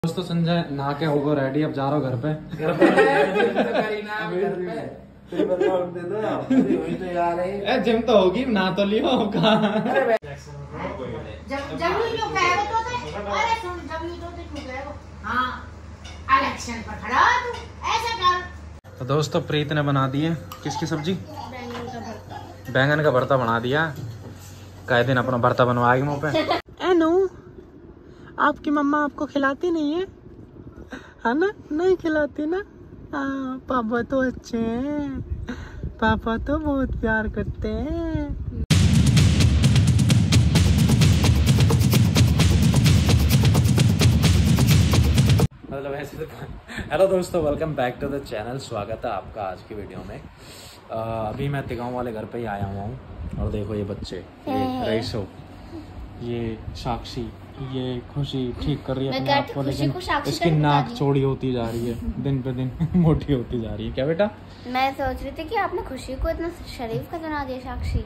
दोस्तों संजय नहा के होगा रेडी, अब जा रहा हूँ घर पे। जिम तो होगी, नहा तो लियो तो दोस्तों प्रीत ने बना दी है किसकी सब्जी, बैंगन का भरता बना दिया। कई दिन अपना भरता बनवाएगी मुँह पे। एनो आपकी मम्मा आपको खिलाती नहीं है ना? नहीं खिलाती ना? पापा तो अच्छे हैं, पापा तो बहुत प्यार करते हैं। मतलब ऐसे तो हेलो दोस्तों, welcome back to the channel. स्वागत है आपका आज की वीडियो में। अभी मैं तिगांव वाले घर पे ही आया हुआ हूँ और देखो ये बच्चे, ये रईसो, ये साक्षी, ये खुशी ठीक कर रही है अपने आप को, लेकिन इसकी नाक चौड़ी होती जा रही है, दिन पे दिन मोटी होती जा रही है। क्या बेटा? मैं सोच रही थी कि आपने खुशी को इतना शरीफ का बना दिया साक्षी।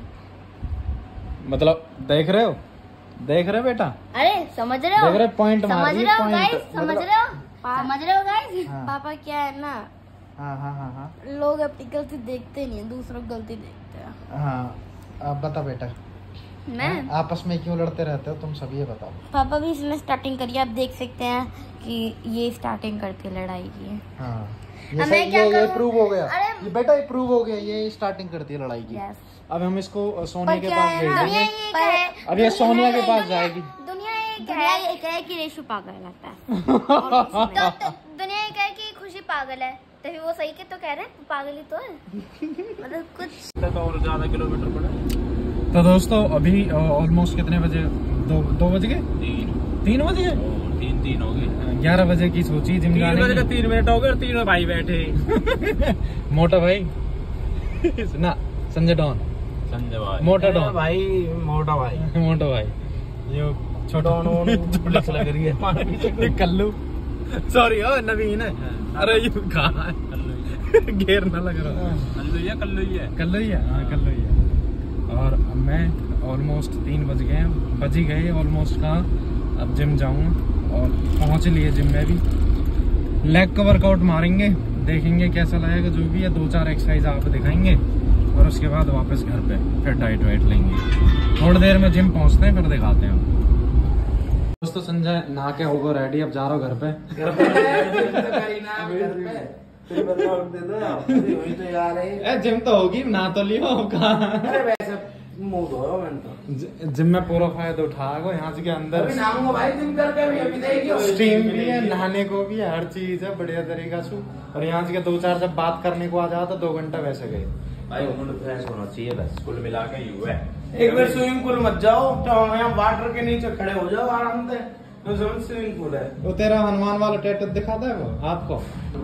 मतलब देख रहे हो, देख रहे हो बेटा? अरे समझ रहे हो, देख रहे पॉइंट मार रही है, पॉइंट समझ रहे हो, समझ रहे हो गाइस? पापा क्या है ना, हाँ लोग अपनी गलती देखते नहीं है, दूसरों की गलती देखते हैं। हाँ अब बता बेटा, मैं आपस में क्यों लड़ते रहते हो तुम सब, ये बताओ। पापा भी इसमें स्टार्टिंग करिए, आप देख सकते हैं कि ये स्टार्टिंग करती है लड़ाई की। हाँ ये प्रूव हो गया, ये बेटा ये प्रूव हो गया, ये स्टार्टिंग करती है लड़ाई की। अब हम इसको सोनिया के पास भेज देंगे। अब ये सोनिया के पास जाएगी। दुनिया ये कहे कि रेशु पागल लगता है। दुनिया ये कहे कि खुशी पागल है, तभी वो सही के तो कह रहे हैं, पागल ही तो है। मतलब कुछ और ज्यादा किलोमीटर पड़े। तो दोस्तों अभी ऑलमोस्ट कितने बजे? दो बज गए, 3 बज गए, 3 हो गए। 11 बजे की सोची जिम जाने की। 3 मिनट हो गए और 3 भाई बैठे। मोटा भाई ना, संजय डॉन, संजय भाई, मोटा डॉन भाई, मोटा भाई, ये छोटा लग रही है कल्लू, सॉरी नवीन है। अरे ये कहाँ घेर ना लग रहा, कल्लू ही है। और मैं ऑलमोस्ट 3 बज ही गए ऑलमोस्ट। कहाँ अब जिम जाऊंगा और पहुंच लिए जिम में भी। लेग का वर्कआउट मारेंगे, देखेंगे कैसा लगेगा, जो भी है 2-4 एक्सरसाइज आप दिखाएंगे और उसके बाद वापस घर पे फिर डाइट वाइट लेंगे। थोड़ी देर में जिम पहुंचते हैं, फिर दिखाते हैं। दोस्तों संजय नहा के होगा रेडी, अब जा रहा हूँ घर पे। जिम तो होगी, नहा तो लियो जिम में पूरा फायदा उठा गो। यहाँ से के अंदर स्टीम भी है, नहाने को भी है, हर चीज है बढ़िया तरीका से। और यहाँ से के 2-4 जब बात करने को आ जाओ तो 2 घंटा वैसे गए। भाई फ्रेश होना चाहिए बस, कुल मिला के यू है। एक बार स्विमिंग पूल मत जाओ, तो यहाँ वाटर के नीचे खड़े हो जाओ आराम से, तो स्विमिंग पूल है। वो तेरा हनुमान वाला टैटू दिखाता है वो आपको?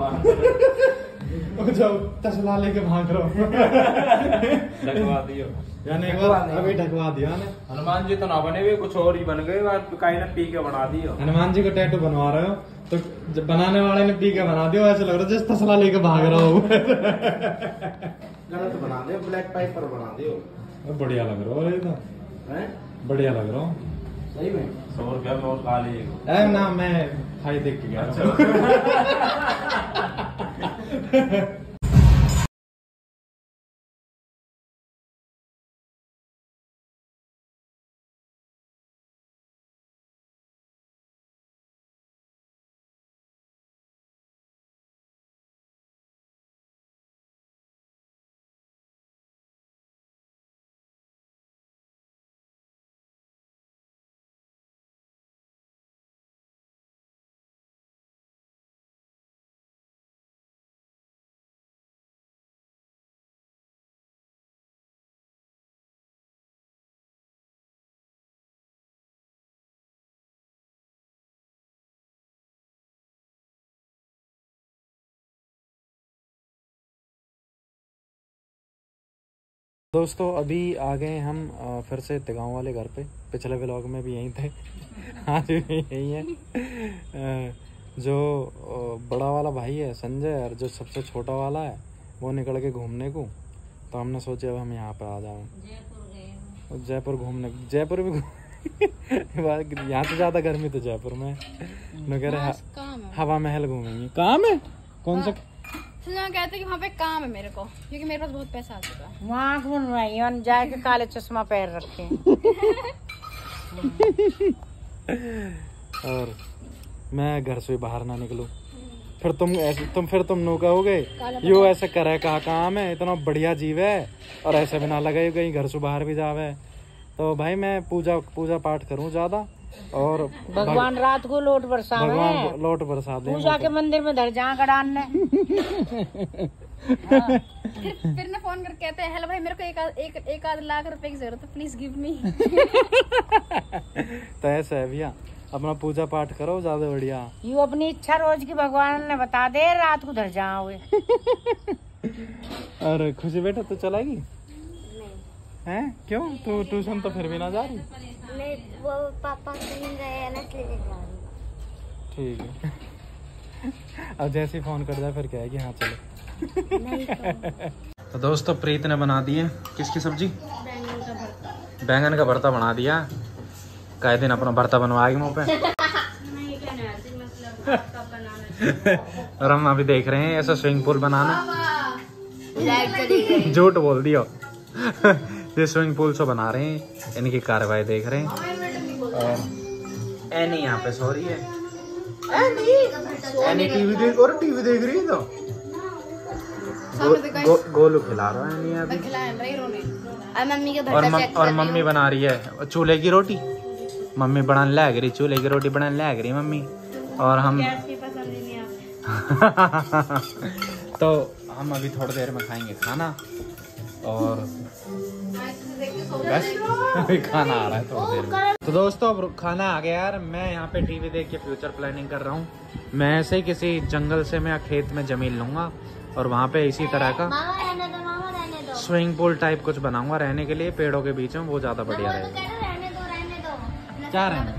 वो जो तसला लेके भाग रहा हो। ढकवा दियो, यानी एक बार अभी ढकवा दिया ने। हनुमान जी तो ना बने हुए, कुछ और ही बन गए, कहीं ने पी के बना दियो। हनुमान जी को टैटू बनवा रहे हो तो जब बनाने वाले ने पी के बना दिया, ऐसा लग रहा है जैसे तसला लेके भाग रहा हो। गलत बना दियो, ब्लैक पाइपर बना दियो। बढ़िया लग रहा हो, ये तो बढ़िया लग रहा हूँ सही में। 100 रुपया में और खा लीजिएगा ना, मैं खाई देख के गया। दोस्तों अभी आ गए हम फिर से तिगांव वाले घर पे। पिछले व्लॉग में भी यहीं थे, आज भी यहीं है। जो बड़ा वाला भाई है संजय और जो सबसे छोटा वाला है वो निकल के घूमने को, तो हमने सोचा अब हम यहाँ पे आ जाओ। जयपुर घूमने, जयपुर भी यहाँ से ज्यादा गर्मी तो जयपुर में। मैं कह रहे हवा महल घूमेंगे। काम है कौन सा? सुना कहते कि वहाँ पे काम है मेरे को, क्योंकि मेरे पास बहुत पैसा आ चुका है। वहाँ घूम रही है जाके काले चश्मा पैर रखे। और मैं घर से बाहर ना निकलूं, फिर तुम नो कहोगे यो ऐसे करे कहा काम है, इतना बढ़िया जीव है और ऐसे भी ना लगे कहीं घर से बाहर भी जावे। तो भाई मैं पूजा पाठ करूं ज्यादा, और भगवान रात को लोट बरसा भगवान लोट बरसा दे। पूजा के मंदिर में धर जा गड़ान ने। फिर ना फोन करके कहते हैं हेलो भाई मेरे को एक आध लाख रुपए की जरूरत है, प्लीज गिव मी। तो ऐसा है भैया, अपना पूजा पाठ करो ज्यादा बढ़िया। यू अपनी इच्छा रोज की भगवान ने बता दे, रात को धर जाओगे। और खुशी बेटा तू चलाएगी? हैं क्यों? तू ट्यूशन तो फिर भी ना जा रही? नहीं, वो पापा कहीं गए हैं ना, इसलिए जा रही। ठीक है। अब जैसे ही फोन कर जाए फिर क्या है कि हाँ चलो। तो दोस्तों प्रीत ने बना दी है किसकी सब्जी? बैंगन का भरता बना दिया। कई दिन अपना भरता बनवाएगी मुँह पे। और हम अभी देख रहे हैं ऐसा स्विमिंग पूल बनाना। झूठ बोल दिया। ये स्विमिंग पूल से बना रहे हैं, इनकी कार्रवाई देख रहे हैं। और एनी यहाँ पे सो रही है। एनी टीवी देख रही है। तो गोलू खिला रहा है एनी अभी। मम्मी के और मम्मी बना रही है चूल्हे की रोटी। मम्मी बनाने लग रही, चूल्हे की रोटी बनाने लग रही मम्मी। और हम तो हम अभी थोड़ी देर में खाएंगे खाना। और बस अभी खाना आ रहा है थोड़ी देर में। तो दोस्तों अब खाना आ गया यार। मैं यहाँ पे टीवी देख के फ्यूचर प्लानिंग कर रहा हूँ। मैं ऐसे ही किसी जंगल से मैं खेत में जमीन लूंगा और वहाँ पे इसी तरह का स्विमिंग पूल टाइप कुछ बनाऊंगा रहने के लिए, पेड़ों के बीच में। वो ज्यादा बढ़िया रहेगा। क्या रहने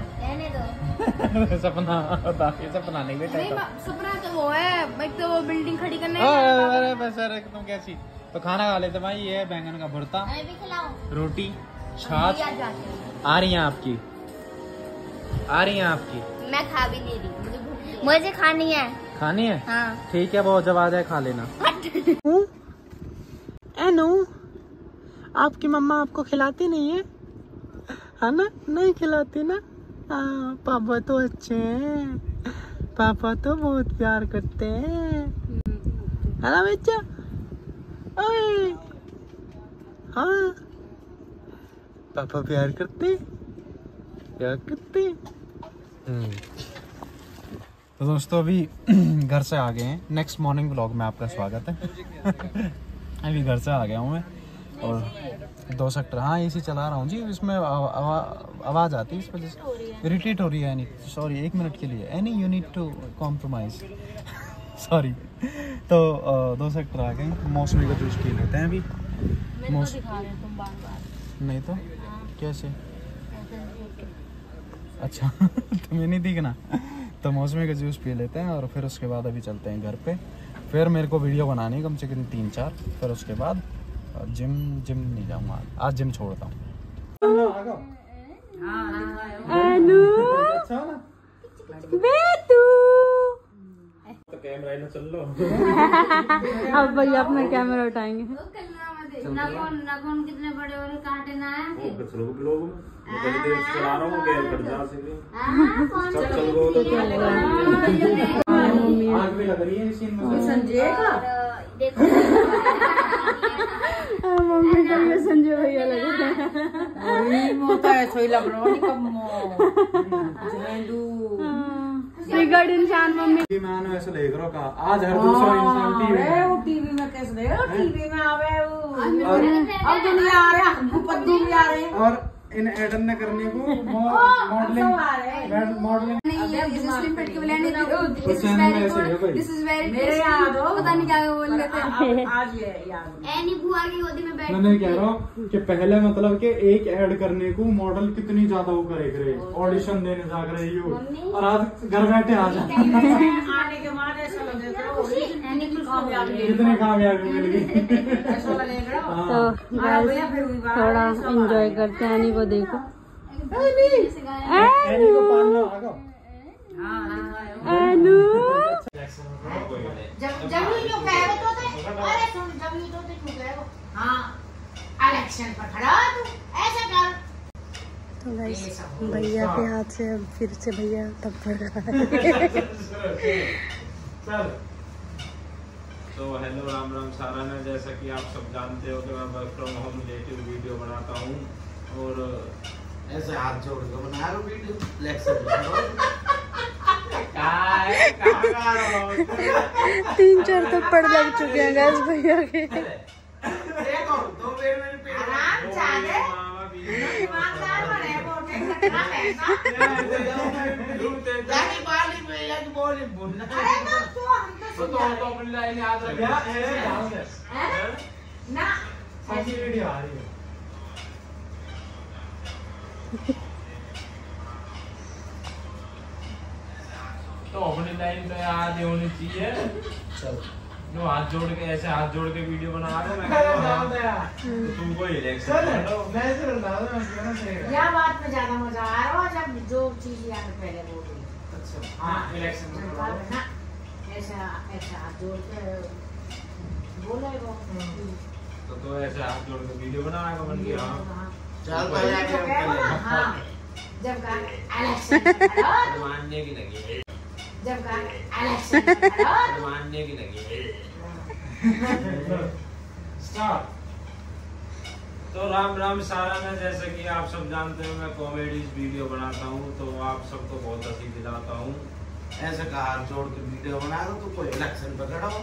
सपना सपना नहीं बेटा। सपना तो वो है, एक तो वो बिल्डिंग खड़ी करने। तुम कैसी? तो खाना खा लेते भाई। ये बैंगन का भरता, रोटी, छाछ। आ रही है आपकी? मैं खा भी नहीं रही, मुझे खानी है। खानी है? हाँ। ठीक है, वो जब आ जाए खा लेना। एनु, आपकी मम्मा आपको खिलाती नहीं है ना? नहीं खिलाती ना? हाँ, पापा तो अच्छे हैं, पापा तो बहुत प्यार करते हैं, है ना बच्चा? ओए, हाँ, पापा प्यार करते। तो दोस्तों अभी घर से आ गए हैं। नेक्स्ट मॉर्निंग व्लॉग में आपका स्वागत है। अभी घर से आ गया हूँ मैं। और 2 सेक्टर, हाँ एसी चला रहा हूँ जी। इसमें आवाज़ आती है, इस वजह से इरिटेट हो रही है। एनी सॉरी, 1 मिनट के लिए। Any you need to compromise. Sorry. तो 2 सेक्टर आ गए। मौसमी का जूस पी लेते हैं अभी। नहीं तो कैसे? अच्छा तुम्हें नहीं दिखना। तो मौसमी का जूस पी लेते हैं और फिर उसके बाद अभी चलते हैं घर पे। फिर मेरे को वीडियो बनानी है कम से कम 3-4। फिर उसके बाद जिम नहीं जाऊंगा आज, जिम छोड़ता हूँ। तो कैमरा ही चल लो। अब भैया अपना कैमरा उठाएंगे। नाखून कितने बड़े बड़े काटे ना है। चला रहा हूँ गेम कर जा सीधे। आग भी लग रही है इसी में। संजय का देखो मम्मी को भी संजय भैया लगे। मोता है सोई लग रहा है कम्मो। बिगड़ इंसान मम्मी। मैं ऐसे देख रहा हूँ आज हर दूसरा इंसान टीवी में कैसे देख रहा? टीवी में आवे वो। अब दुनिया आ रहा है, पद्दू भी आ रहे हैं। और इन एडन ने करने को मॉडलिंग पता नहीं क्या बोल रहे थे। एनी बुआ की गोदी में बैठ। मैं कह रहा हूँ कि पहले मतलब कि एक ऐड करने को मॉडल कितनी ज्यादा वो करे ऑडिशन देने जा रहे हो, और आज घर बैठे आ जाए। आने के बाद ऐसा लगेगा कितनी कामयाबी मिल गई। ऐसा लगेगा। तो थोड़ा एंजॉय करते हैं। एनी को देखो एनी को पालना आगा अनु जब भी जो कहेगा तो अरे सुन जब भी तो क्यों कहेगा हाँ इलेक्शन पर खड़ा तू ऐसा कर। तो गाइस भैया के हाथ से अब फिर से भैया थप्पड़ खा रहे हैं। तो हेलो राम राम सारा ने, जैसा कि आप सब जानते हो कि मैं work from home related video बनाता हूँ और ऐसे हाथ जोड़ के बना रहा वीडियो इलेक्शन 3-4 थप्पड़ लग चुके हैं गाइस भैया के। एक और दो बेर में आराम चाहे ईमानदार बने वोटे करना पैसा जानी बाली में एक बोली बोलना। अरे तो हम तो अपनी लाइन याद रखना ना वीडियो आ रही है। तो अपनी लाइन तो याद ही होनी चाहिए। नो हाथ जोड़ के ऐसे हाथ जोड़ के वीडियो बना रहे मैं तुमको इलेक्शन यह बात में ज्यादा मजा आ रहा है जब जो चीज यहाँ पे पहले बोल रही। अच्छा हाँ इलेक्शन ना ऐसा ऐसा हाथ जोड़ के बोलेगा तो ऐसे हाथ जोड़ के वीडियो बनाएगा बन गया। चल भैया हाँ जब का इलेक्शन मानने की लगी जब का इलेक्शन मानने की लगी स्टार्ट। तो राम राम सारा में, जैसे कि आप सब जानते हो मैं कॉमेडी वीडियो बनाता हूँ तो आप सबको बहुत हंसी दिलाता हूँ। ऐसे का हाथ जोड़ के वीडियो बना दो तो कोई इलेक्शन पर खड़ा हो।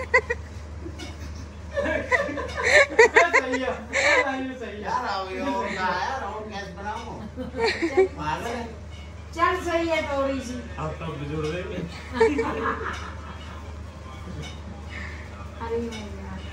सही है यार आओ यार और कैसे बनाऊं पागल है। चल सही है थोड़ी सी आप तब जोड़ देंगे। अरे